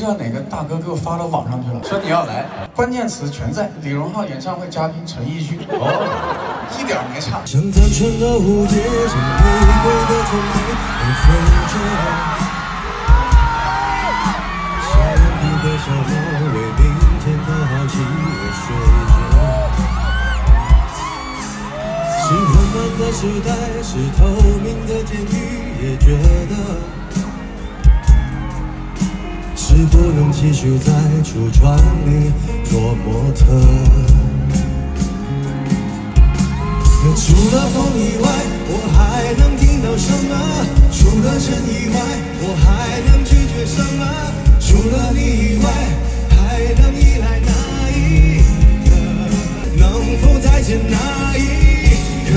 知道哪个大哥给我发到网上去了，说你要来，关键词全在。李荣浩演唱会嘉宾陈奕迅，一点没差。 像单纯的蝴蝶，像玫瑰的种类，会飞着。小脸皮和小猫，为明天的好奇而睡着。心很暖的时代，是透明的监狱，也觉得。 是不能继续在橱窗里做模特。除了风以外，我还能听到什么？除了神以外，我还能拒绝什么？除了你以外，还能依赖哪一个？能否再见那一刻？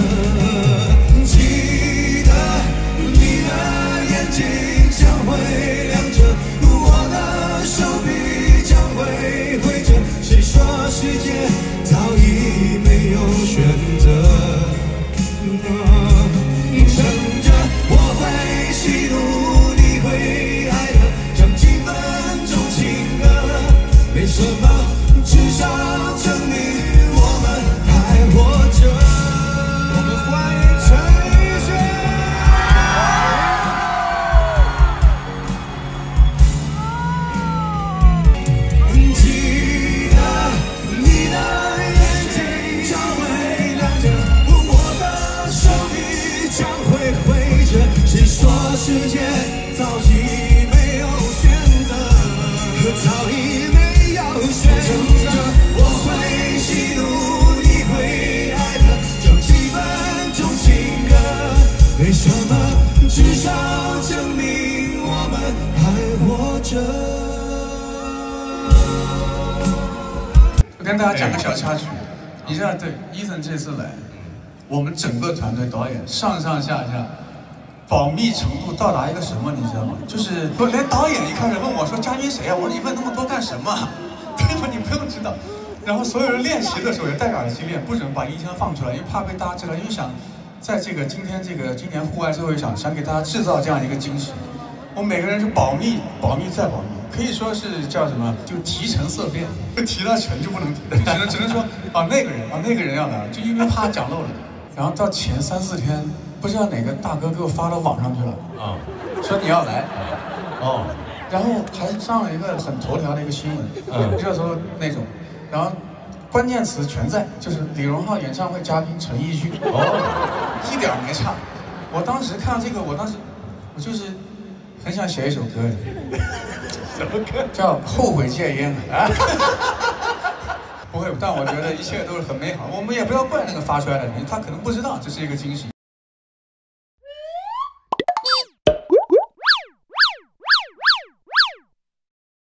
记得你的眼睛将会亮着。 手臂将会挥着，谁说世界早已没有选择？撑着，我会喜怒，你会哀乐，唱几分钟情歌，没什么，至少证明我们还活着。我们欢迎陈奕迅。 谁说世界早已没有选择？早已没有选择。我会喜怒，你会哀乐，唱几分钟情歌，没什么，至少证明我们还活着。 我跟大家讲个小插曲，你知道，对，Ethan这次来，我们整个团队导演上下下。 保密程度到达一个什么，你知道吗？就是连导演一开始问我说：“嘉宾谁啊？”我说：“你问那么多干什么？对吧？你不用知道。”然后所有人练习的时候也戴着耳机练，不准把音箱放出来，因为怕被大家知道。因为想在今年户外最后一场，想给大家制造这样一个惊喜。我们每个人是保密，保密再保密，可以说是叫什么？就提成色变，提到成就不能提，只能说那个人要来，就因为怕讲漏了。然后到前3、4天。 不知道哪个大哥给我发到网上去了说你要来，然后还上了一个很头条的一个新闻，热搜那种，然后关键词全在，就是李荣浩演唱会嘉宾陈奕迅，一点没差。我当时看到这个，我就是很想写一首歌，什么歌？叫《后悔戒烟》啊。不会，但我觉得一切都是很美好。我们也不要怪那个发出来的人，他可能不知道这是一个惊喜。